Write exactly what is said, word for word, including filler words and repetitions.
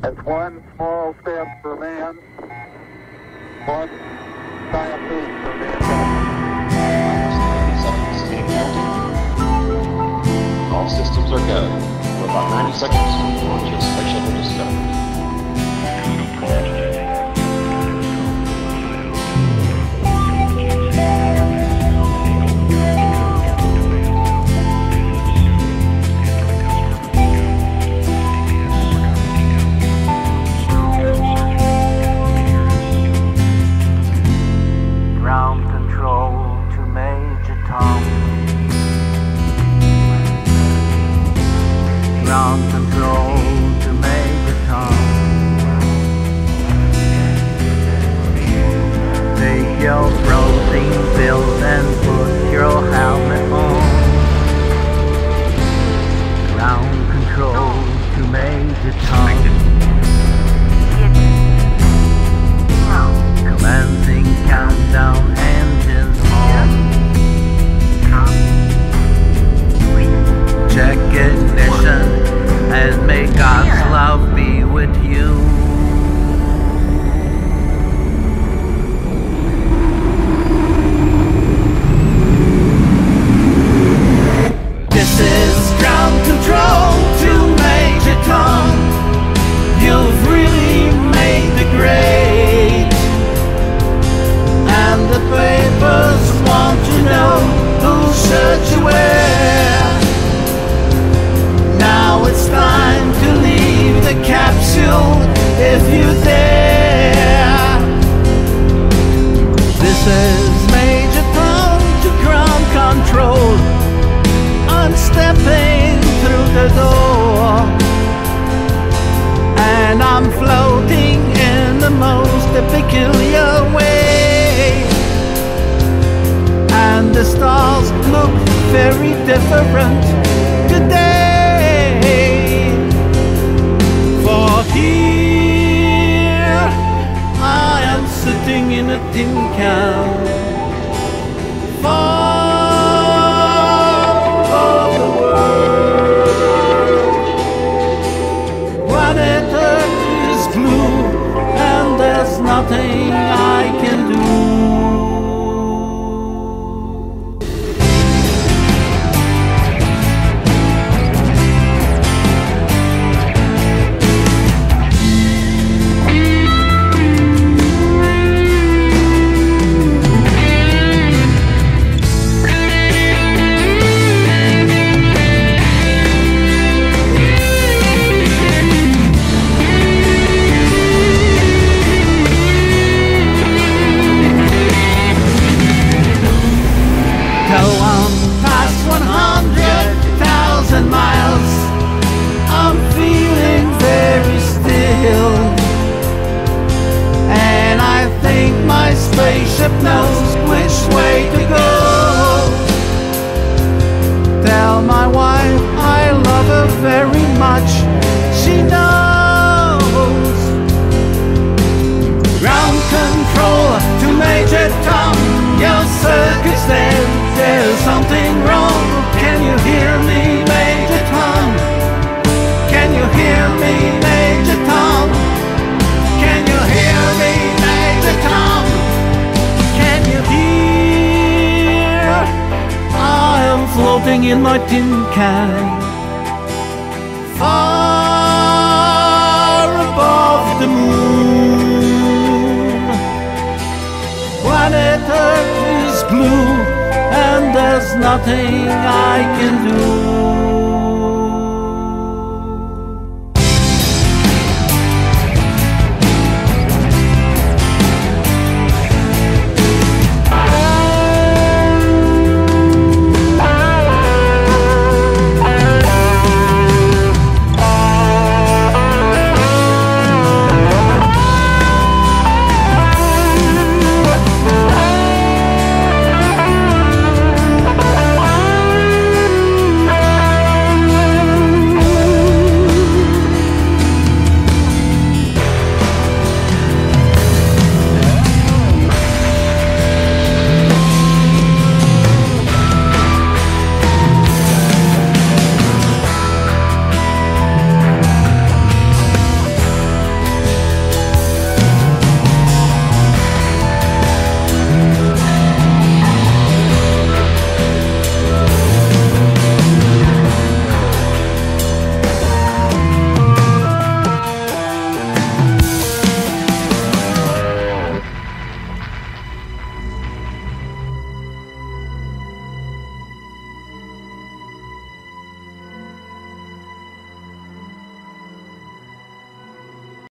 It's one small step for man, one giant leap for mankind. All systems are go. For about ninety seconds, launch your space shuttle Discovery. Ground control to Major Tom. Ground control to Major Tom. Take your protein pills and put your helmet on. Ground control to Major Tom. Commencing countdown, engines on. Check ignition and may God's love be with you. This is ground control to Major Tom. You've really made the grade. And the papers want to know whose shirt you wear. Now it's time to leave the capsule if you dare. This is Major Tom to ground control. I'm stepping through the door, and I'm floating in the most peculiar way. And the stars look very different today. For here I am sitting in a tin can, far above the world. Planet Earth is blue, and there's nothing I can do. Spaceship knows which way to go. Tell my wife I love her very much. She knows. Ground control to Major Tom. Your circuit's dead. There's something wrong. Can you hear me, Major Tom? Can you hear me, Major Tom? Can you hear me, Major Tom? Floating in my tin can, far above the moon. Planet Earth is blue, and there's nothing I can do.